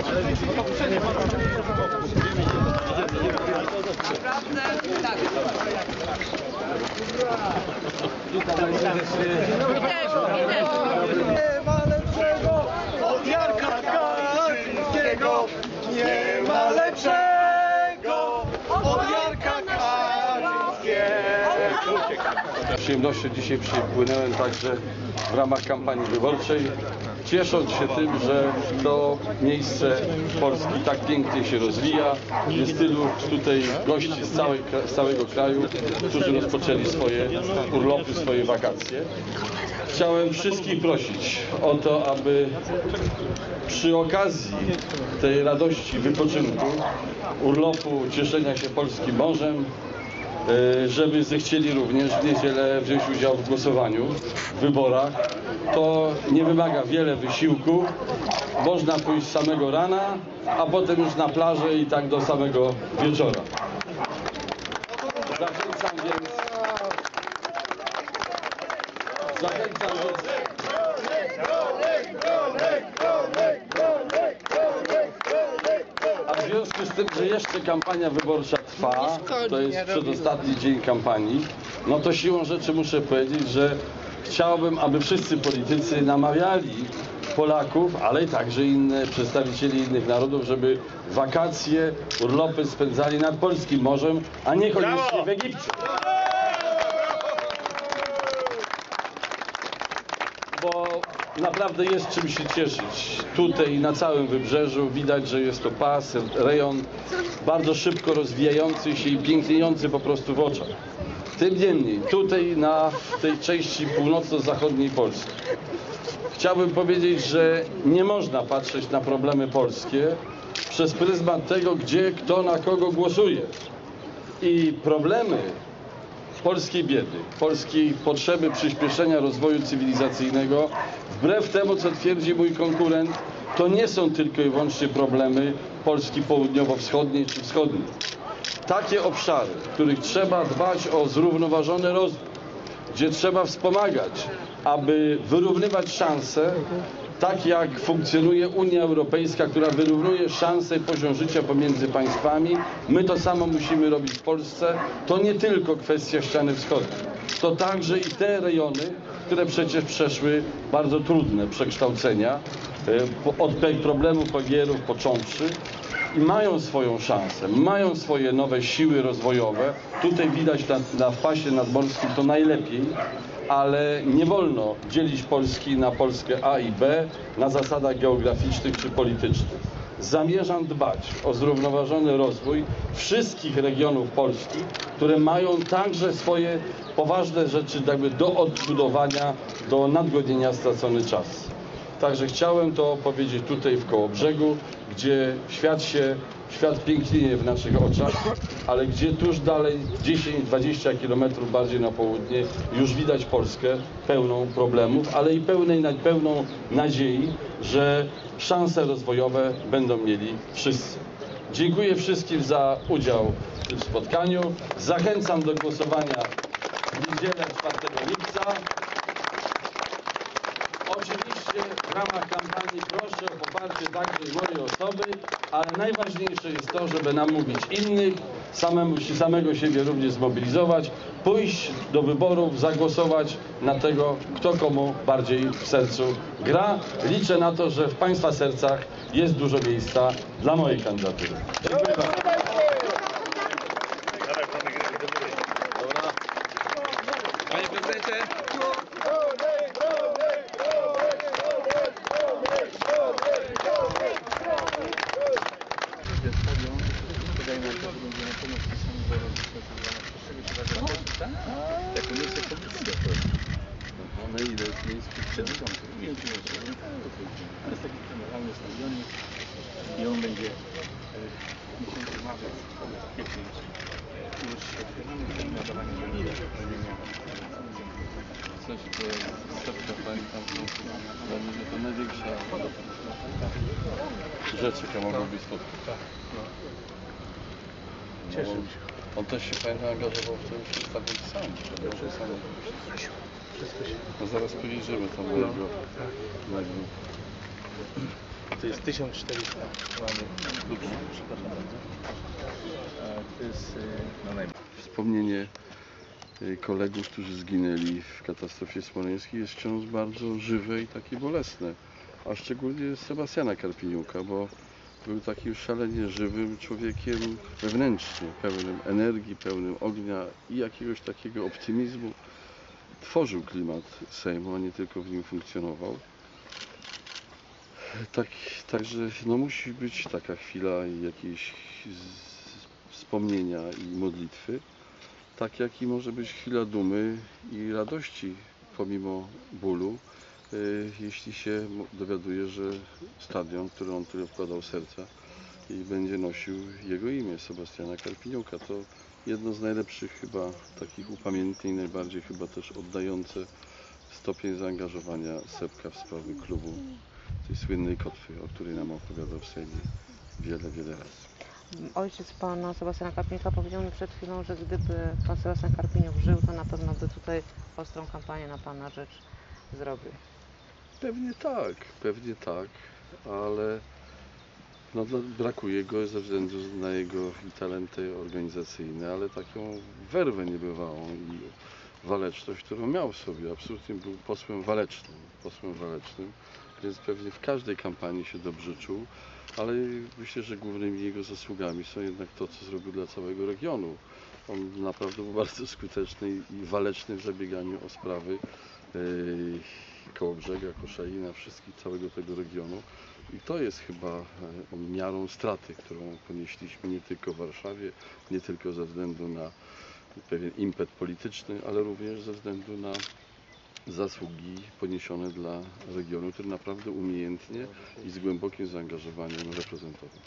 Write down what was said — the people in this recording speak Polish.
Nie ma lepszego od Jarka Kaczyńskiego. Nie ma lepszego od Jarka Kaczyńskiego. Z przyjemnością dzisiaj przypłynąłem także w ramach kampanii wyborczej, ciesząc się tym, że to miejsce Polski tak pięknie się rozwija. Jest tylu tutaj gości z całego kraju, którzy rozpoczęli swoje urlopy, swoje wakacje. Chciałem wszystkich prosić o to, aby przy okazji tej radości wypoczynku, urlopu, cieszenia się polskim morzem, żeby zechcieli również w niedzielę wziąć udział w głosowaniu, w wyborach. To nie wymaga wiele wysiłku. Można pójść z samego rana, a potem już na plażę i tak do samego wieczora. Zachęcam więc... A w związku z tym, że jeszcze kampania wyborcza trwa, to jest przedostatni dzień kampanii, no to siłą rzeczy muszę powiedzieć, że chciałbym, aby wszyscy politycy namawiali Polaków, ale i także przedstawicieli innych narodów, żeby wakacje, urlopy spędzali nad polskim morzem, a niekoniecznie w Egipcie. Bo naprawdę jest czym się cieszyć. Tutaj na całym wybrzeżu widać, że jest to pas, rejon bardzo szybko rozwijający się i piękniejący po prostu w oczach. Tym niemniej, tutaj na tej części północno-zachodniej Polski chciałbym powiedzieć, że nie można patrzeć na problemy polskie przez pryzmat tego, gdzie kto na kogo głosuje. I problemy polskiej biedy, polskiej potrzeby przyspieszenia rozwoju cywilizacyjnego, wbrew temu, co twierdzi mój konkurent, to nie są tylko i wyłącznie problemy Polski południowo-wschodniej czy wschodniej. Takie obszary, w których trzeba dbać o zrównoważony rozwój, gdzie trzeba wspomagać, aby wyrównywać szanse, tak jak funkcjonuje Unia Europejska, która wyrównuje szanse i poziom życia pomiędzy państwami. My to samo musimy robić w Polsce. To nie tylko kwestia ściany wschodniej. To także i te rejony, które przecież przeszły bardzo trudne przekształcenia, od problemów PGR-ów począwszy, i mają swoją szansę, mają swoje nowe siły rozwojowe. Tutaj widać na pasie nadmorskim to najlepiej, ale nie wolno dzielić Polski na Polskę A i B na zasadach geograficznych czy politycznych. Zamierzam dbać o zrównoważony rozwój wszystkich regionów Polski, które mają także swoje poważne rzeczy jakby do odbudowania, do nadgonienia stracony czas. Także chciałem to powiedzieć tutaj w Kołobrzegu, gdzie świat pięknieje w naszych oczach, ale gdzie tuż dalej, 10-20 kilometrów bardziej na południe, już widać Polskę pełną problemów, ale i pełną nadziei, że szanse rozwojowe będą mieli wszyscy. Dziękuję wszystkim za udział w tym spotkaniu. Zachęcam do głosowania w niedzielę 4 lipca. Oczywiście w ramach kampanii proszę o poparcie także mojej osoby, ale najważniejsze jest to, żeby namówić innych, samego siebie również zmobilizować, pójść do wyborów, zagłosować na tego, kto komu bardziej w sercu gra. Liczę na to, że w Państwa sercach jest dużo miejsca dla mojej kandydatury. Dziękuję bardzo. Panie prezydencie! Jak nie jest komisja, to ile jest miejsc przed To jest taki generalny stadionik i on będzie miesiąc marzec, kwiecień już otwieramy nadawanie do Lidla. Coś, to setka, pamiętam, dla mnie to największa rzecz, jaka mogła być spotkać. Cieszę się. On też się, pamiętam, angażował w tym przedstawieniu sam. Wszystko się... No zaraz pojedziemy tam mojego. To jest 1400 mamy ludzi, przepraszam bardzo. A to jest no najmniej. Wspomnienie kolegów, którzy zginęli w katastrofie smoleńskiej jest wciąż bardzo żywe i takie bolesne. A szczególnie Sebastiana Karpieniuka, bo był takim szalenie żywym człowiekiem wewnętrznie, pełnym energii, pełnym ognia i jakiegoś takiego optymizmu. Tworzył klimat Sejmu, a nie tylko w nim funkcjonował. Także no, musi być taka chwila jakiejś wspomnienia i modlitwy. Tak jak i może być chwila dumy i radości pomimo bólu, jeśli się dowiaduje, że stadion, który on tyle wkładał serca i będzie nosił jego imię, Sebastiana Karpieniuka. To jedno z najlepszych chyba takich upamiętnień, najbardziej chyba też oddające stopień zaangażowania Sepka w sprawy klubu, tej słynnej kotwy, o której nam opowiadał w Sejmie wiele razy. Ojciec pana Sebastiana Karpieniuka powiedział mi przed chwilą, że gdyby pan Sebastian Karpieniuk żył, to na pewno by tutaj ostrą kampanię na pana rzecz zrobił. Pewnie tak, ale no, brakuje go ze względu na jego talenty organizacyjne, ale taką werwę niebywałą i waleczność, którą miał w sobie. Absolutnie był posłem walecznym, więc pewnie w każdej kampanii się dobrze czuł, ale myślę, że głównymi jego zasługami są jednak to, co zrobił dla całego regionu. On naprawdę był bardzo skuteczny i waleczny w zabieganiu o sprawy Kołobrzega, Koszalina, całego tego regionu. I to jest chyba miarą straty, którą ponieśliśmy nie tylko w Warszawie, nie tylko ze względu na pewien impet polityczny, ale również ze względu na zasługi poniesione dla regionu, który naprawdę umiejętnie i z głębokim zaangażowaniem reprezentował.